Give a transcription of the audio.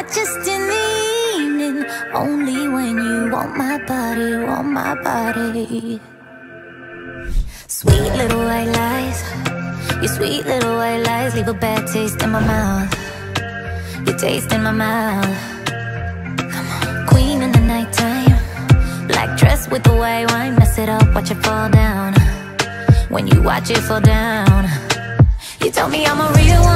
just in the evening, only when you want my body, want my body. Sweet little white lies, your sweet little white lies leave a bad taste in my mouth. Your taste in my mouth. Come on. Queen in the nighttime, black dress with the white wine, mess it up, watch it fall down. When you watch it fall down, you tell me I'm a real